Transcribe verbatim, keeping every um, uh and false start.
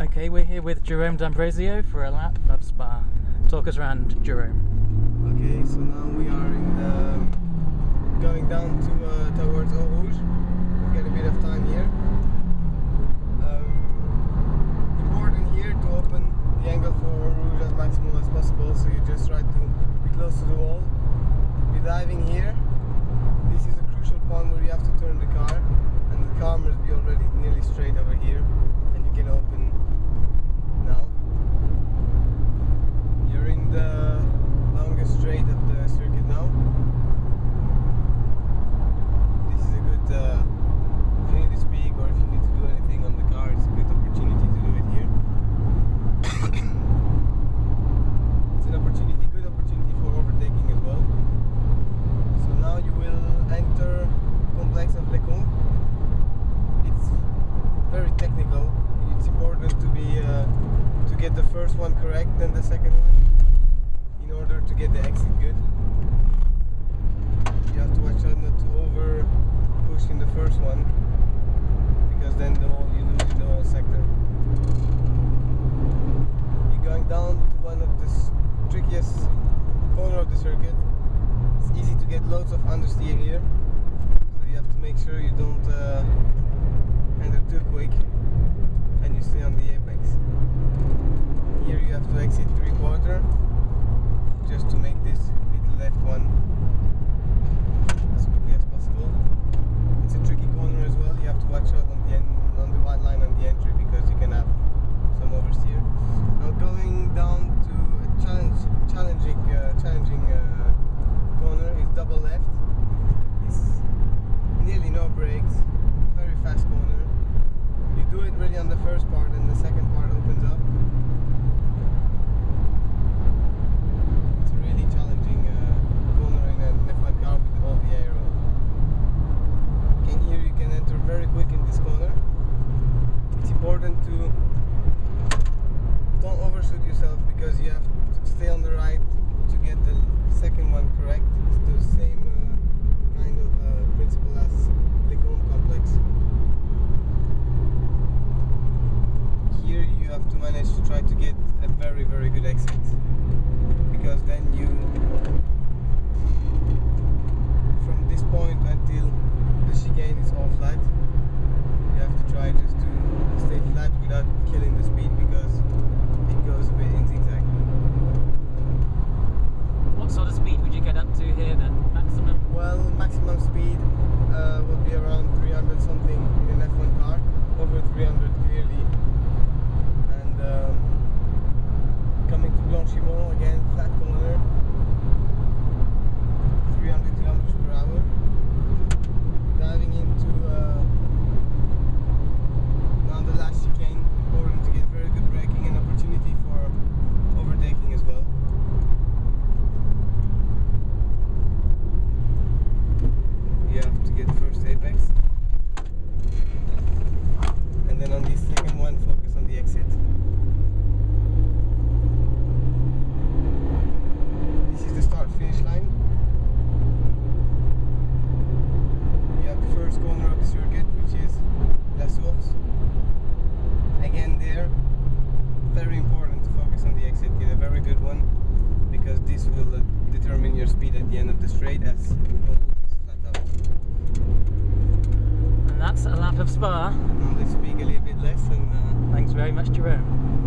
Okay, we're here with Jérôme DAmbrosio for a lap of Spa. Talk us around, Jérôme. Okay, so now we are in the, going down to uh, towards Eau Rouge. We'll get a bit of time here. Um, important here to open the angle for Eau Rouge as maximal as possible, so you just try to be close to the wall. You're diving here. This is a crucial point where you have to turn the car, and the car must be already nearly straight over here, and you can open now. You're in the longest straight of the circuit now. This is a good, uh, if you need to speak or if you need to do anything on the car, it's a good opportunity to do it here. It's an opportunity, good opportunity for overtaking as well. So now you will enter complex of Lecon. It's very technical. It's important to be uh, to get the first one correct, then the second one, in order to get the exit good. You have to watch out not to over push in the first one, because then the whole, you lose in the whole sector. You're going down to one of the trickiest corner of the circuit. It's easy to get loads of understeer here, so you have to make sure you don't uh, enter too quick and you stay on the apex. Here you have to exit three quarter just to make this little left one as quickly as possible. It's a tricky corner as well. You have to watch out on the end, on the white line on the entry, because you can have some oversteer. Now going down to a challenge, challenging, uh, challenging uh, corner is double left. It's nearly no brakes, very fast corner. You do it really on the first part, and the second part opens up. It's a really challenging uh, corner in an F one car with all the aero. And here you can enter very quick in this corner. It's important to don't overshoot yourself, because you have to stay on the right to get the second one correct. It's the same uh, kind of uh, principle as the cone complex. Here you have to manage to try to get a very very good exit, because then you, from this point until the chicane is all flat, you have to try just to stay flat without killing the speed, because it goes a bit in zigzag. What sort of speed would you get up to here then, maximum? Well, maximum speed uh, would be around three hundred something in an F one car, over three hundred clearly. And um, coming to Blanchimont, again, flat corner, three hundred kilometers per hour. Diving into uh, now the last chicane, important to get very good braking and opportunity for overtaking as well. You have to get first apex, and then on the second one focus on the exit. This is the start finish line. You have the first corner of the circuit, which is La Source. Again there, very important to focus on the exit, get a very good one, because this will uh, determine your speed at the end of the straight, as And that's a lap of Spa. Now let's speak a little bit less, and uh, Thanks very much, Jérôme.